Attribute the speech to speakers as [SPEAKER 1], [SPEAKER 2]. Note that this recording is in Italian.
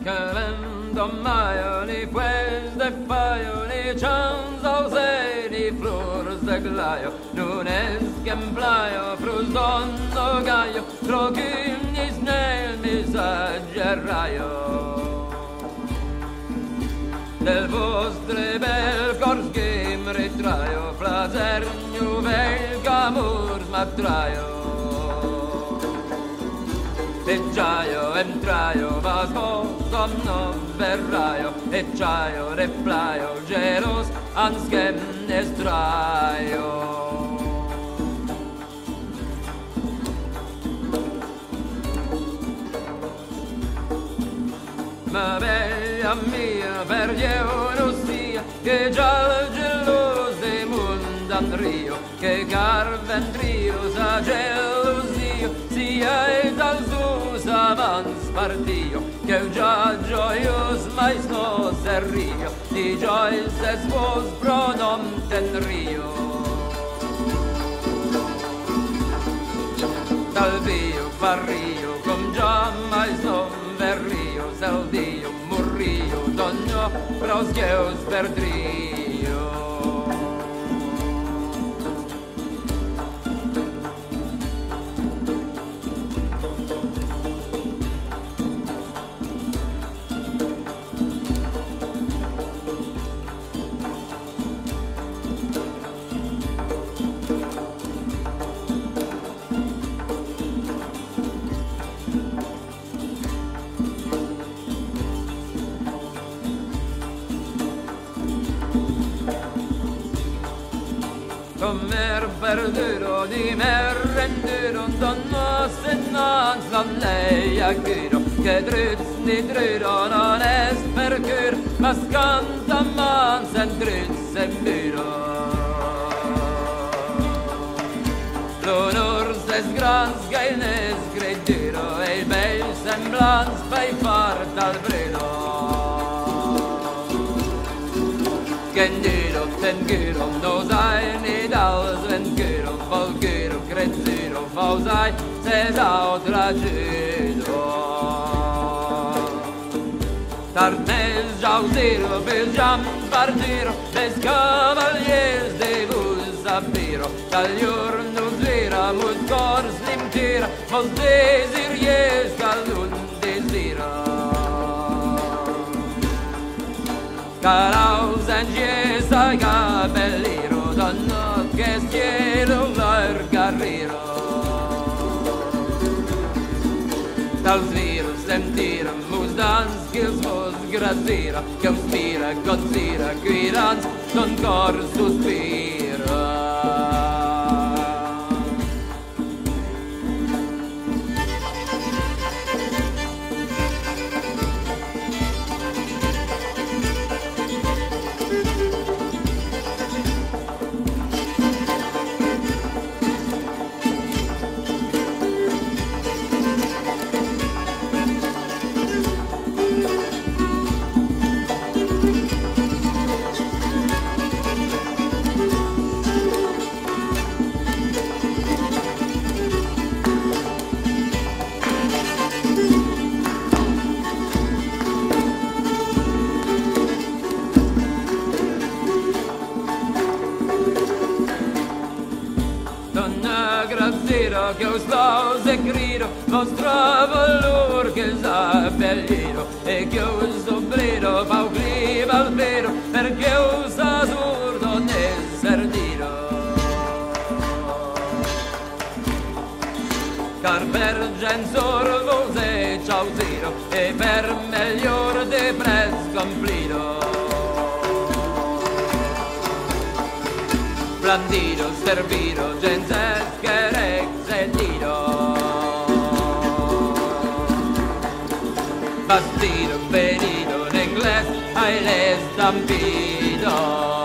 [SPEAKER 1] que vendo maio, ni fues de faio, ni chans ausei, ni flores de glaio, non es que emplaio, frus dono gaio, trocim nis nel missatge raio. Del vostre bel cors che mi ritraio, placer nuvel camurs m'attraio. E giaio, entraio, vas com non verraio, e giaio, replaio, gelos, ans che estraio. Ma bella mia, per Dio non sia, che già il geloso di mondo andrio, che carventrio sa gelosia, sia e dal suo savans partio, che già gioios mais no serrio, di giois es vos pronom tenrio. Dal Dio parrio, com già mais non verrio, sel Dio morrio, donno pros Deus perdrio. Kommer perduro di mer renduro, donno sennans la leia giro, che druz ni druro non es per cur, ma scanta man sen druz en muro. L'onor ses grans gaines grediro, e il bel semblans fai far dal brido. Gendiro, tengiro, nosai, nidals, vengiro, volgiro, creziro, fausai, cesao, tragido. Tarnes, jauziro, biljam, partiro, des cavaliers de vos abiro, taglior nos vira, mus cors limtira, vos desiries calun desira. Caraus angies ai capelliro, donno che cielo largarriro. Dal sviro sentira, mus dans, gils vos grasira, che uspira, conzira, guirans, non cor suspira. Che us laus e grido, vostra valor che s'abbelliro, e che us oblido, pau cliva al vero, perché us assurdo ne serdiro. Car per gensor vos e ciausiro, e per meglior de prez complido. Blandido, servido, genses che exendido. Bastido, venido, en inglés, ahí les dampido.